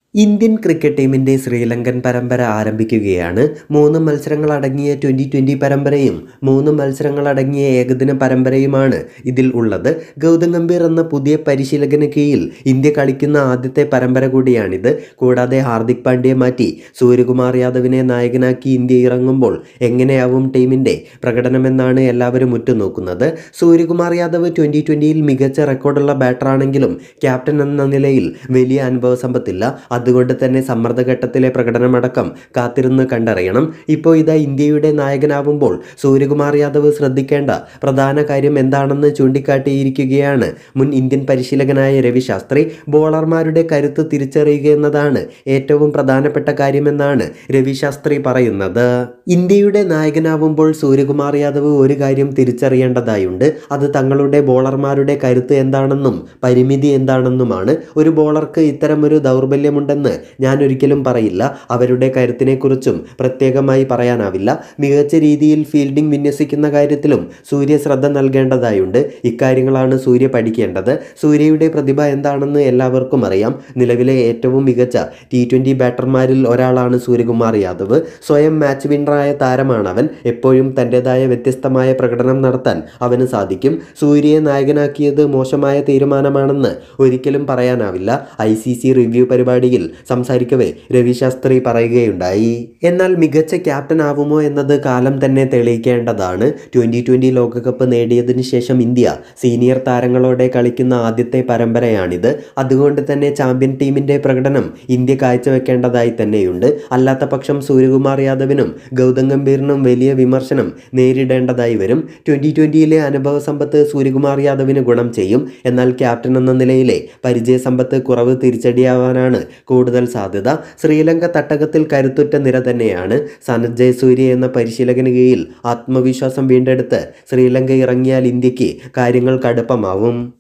Indian cricket ടീമിൻ്റെ ശ്രീലങ്കൻ പരമ്പര ആരംഭിക്കുകയാണ്. 3 മത്സരങ്ങളടങ്ങിയ ട്വൻ്റി പരമ്പരയും 3 മത്സരങ്ങളടങ്ങിയ ഏകദിന പരമ്പരയുമാണ് ഇതിൽ ഉള്ളത്. ഗൗതം ഗംഭീർ എന്ന പുതിയ പരിശീലകന് കീഴിൽ ഇന്ത്യ കളിക്കുന്ന ആദ്യത്തെ പരമ്പര കൂടിയാണിത്. കൂടാതെ ഹാർദിക് പാണ്ഡ്യയെ മാറ്റി സൂര്യകുമാർ യാദവിനെ നായകനാക്കി ഇന്ത്യ ഇറങ്ങുമ്പോൾ എങ്ങനെയാവും ടീമിൻ്റെ പ്രകടനമെന്നാണ് എല്ലാവരും ഉറ്റുനോക്കുന്നത്. സൂര്യകുമാർ യാദവ് ട്വൻ്റിയിൽ മികച്ച റെക്കോർഡുള്ള ബാറ്ററാണെങ്കിലും ക്യാപ്റ്റൻ എന്ന നിലയിൽ വലിയ അനുഭവസമ്പത്തില്ല. അതുകൊണ്ട് തന്നെ സമ്മർദ്ദഘട്ടത്തിലെ പ്രകടനമടക്കം കാത്തിരുന്ന് കണ്ടറിയണം. ഇപ്പോൾ ഇതാ ഇന്ത്യയുടെ നായകനാവുമ്പോൾ സൂര്യകുമാർ യാദവ് ശ്രദ്ധിക്കേണ്ട പ്രധാന കാര്യം എന്താണെന്ന് ചൂണ്ടിക്കാട്ടിയിരിക്കുകയാണ് മുൻ ഇന്ത്യൻ പരിശീലകനായ രവി ശാസ്ത്രി. ബോളർമാരുടെ കരുത്ത് തിരിച്ചറിയുക എന്നതാണ് ഏറ്റവും പ്രധാനപ്പെട്ട കാര്യമെന്നാണ് രവി ശാസ്ത്രി പറയുന്നത്. ഇന്ത്യയുടെ നായകനാവുമ്പോൾ സൂര്യകുമാർ യാദവ് ഒരു കാര്യം തിരിച്ചറിയേണ്ടതായുണ്ട്. അത് തങ്ങളുടെ ബോളർമാരുടെ കരുത്ത് എന്താണെന്നും പരിമിതി എന്താണെന്നുമാണ്. ഒരു ബോളർക്ക് ഇത്തരമൊരു ദൗർബല്യമുണ്ടെന്ന് ഞാൻ ഒരിക്കലും പറയില്ല. അവരുടെ കരുത്തിനെക്കുറിച്ചും പ്രത്യേകമായി പറയാനാവില്ല. മികച്ച രീതിയിൽ ഫീൽഡിംഗ് വിന്യസിക്കുന്ന കാര്യത്തിലും സൂര്യ ശ്രദ്ധ നൽകേണ്ടതായുണ്ട്. ഇക്കാര്യങ്ങളാണ് സൂര്യ പഠിക്കേണ്ടത്. സൂര്യയുടെ പ്രതിഭ എന്താണെന്ന് എല്ലാവർക്കും അറിയാം. നിലവിലെ ഏറ്റവും മികച്ച T20 ബാറ്റർമാരിൽ ഒരാളാണ് സൂര്യകുമാർ യാദവ്. സ്വയം മാച്ച് വിന്നറായ താരമാണവൻ. എപ്പോഴും തൻ്റെതായ വ്യത്യസ്തമായ പ്രകടനം നടത്താൻ അവന് സാധിക്കും. സൂര്യയെ നായകനാക്കിയത് മോശമായ തീരുമാനമാണെന്ന് ഒരിക്കലും പറയാനാവില്ല. ICC റിവ്യൂ പരിപാടിയിൽ സംസാരിക്കവേ രവി ശാസ്ത്രി പറയുകയുണ്ടായി. എന്നാൽ മികച്ച ക്യാപ്റ്റൻ ആവുമോ എന്നത് കാലം തന്നെ തെളിയിക്കേണ്ടതാണ്. 2020 ലോകകപ്പ് നേടിയതിനു ശേഷം ഇന്ത്യ സീനിയർ താരങ്ങളോടെ കളിക്കുന്ന ആദ്യത്തെ പരമ്പരയാണിത്. അതുകൊണ്ട് തന്നെ ചാമ്പ്യൻ ടീമിൻ്റെ പ്രകടനം ഇന്ത്യ കാഴ്ചവെക്കേണ്ടതായി തന്നെയുണ്ട്. അല്ലാത്ത പക്ഷം സൂര്യകുമാർ യാദവിനും ഗൗതം ഗംഭീറിനും വലിയ വിമർശനം നേരിടേണ്ടതായി വരും. 2020യിലെ അനുഭവ സമ്പത്ത് സൂര്യകുമാർ യാദവിന് ഗുണം ചെയ്യും. എന്നാൽ ക്യാപ്റ്റൻ എന്ന നിലയിലെ പരിചയസമ്പത്ത് കുറവ് തിരിച്ചടിയാവാനാണ് കൂടുതൽ സാധ്യത. ശ്രീലങ്ക തട്ടകത്തിൽ കരുത്തുറ്റ നിര തന്നെയാണ്. സനത് ജയസൂര്യ എന്ന പരിശീലകന് കീഴിൽ ആത്മവിശ്വാസം വീണ്ടെടുത്ത് ശ്രീലങ്ക ഇറങ്ങിയാൽ ഇന്ത്യക്ക് കാര്യങ്ങൾ കടുപ്പമാവും.